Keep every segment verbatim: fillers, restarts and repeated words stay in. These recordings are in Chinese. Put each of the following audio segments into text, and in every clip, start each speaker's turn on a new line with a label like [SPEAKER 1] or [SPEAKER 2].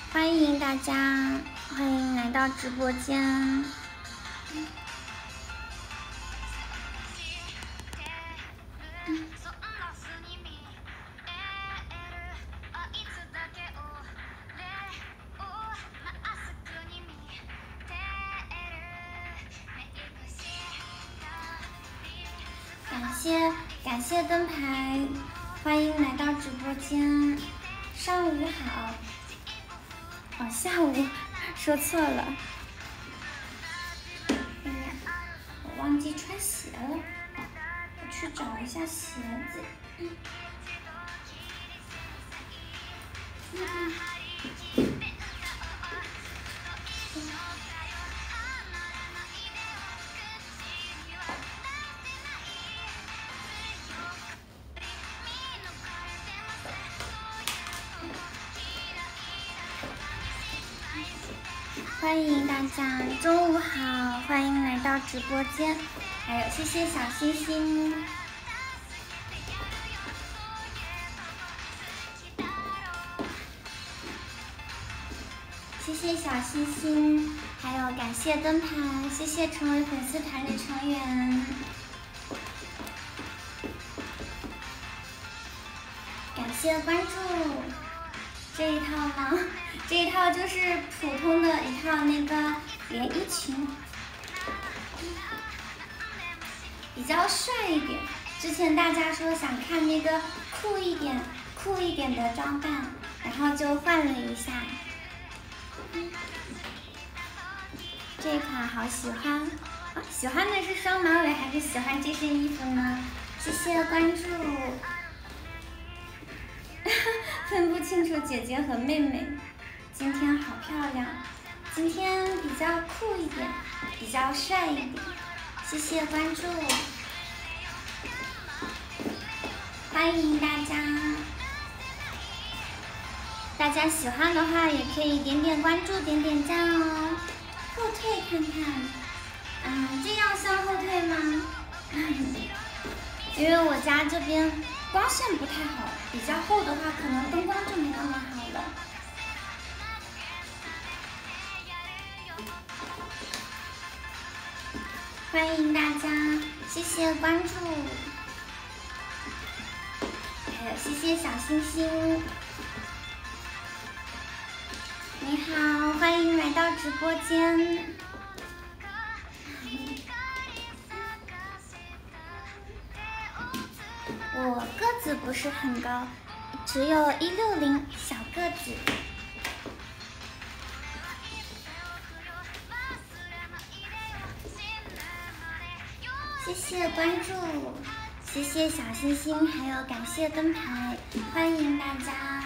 [SPEAKER 1] 欢迎大家，欢迎来到直播间。感谢感谢灯牌，欢迎来到直播间。上午好，哦，下午说错了。哎呀，我忘记穿鞋了，我去找一下鞋子。嗯嗯欢迎大家，中午好，欢迎来到直播间，还有谢谢小星星，谢谢小星星，还有感谢灯牌，谢谢成为粉丝团的成员，感谢关注。这一套呢？这一套就是普通的一套那个连衣裙，比较帅一点。之前大家说想看那个酷一点、酷一点的装扮，然后就换了一下。这一款好喜欢，啊，喜欢的是双马尾还是喜欢这身衣服呢？谢谢关注。分不清楚姐姐和妹妹，今天好漂亮，今天比较酷一点，比较帅一点，谢谢关注，欢迎大家，大家喜欢的话也可以点点关注，点点赞哦，后退看看，嗯，这样算后退吗？因为我家这边光线不太好，比较厚的话，可能灯光就没那么好了。欢迎大家，谢谢关注，还有谢谢小星星。你好，欢迎来到直播间。我个子不是很高，只有一六零，小个子。谢谢关注，谢谢小星星，还有感谢灯牌，欢迎大家。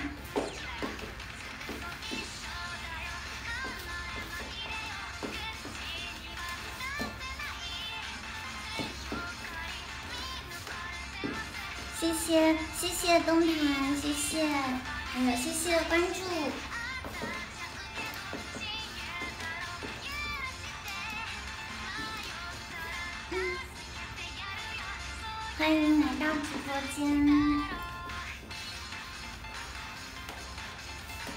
[SPEAKER 1] 谢谢谢谢灯牌，谢谢，还有谢谢关注。欢迎来到直播间。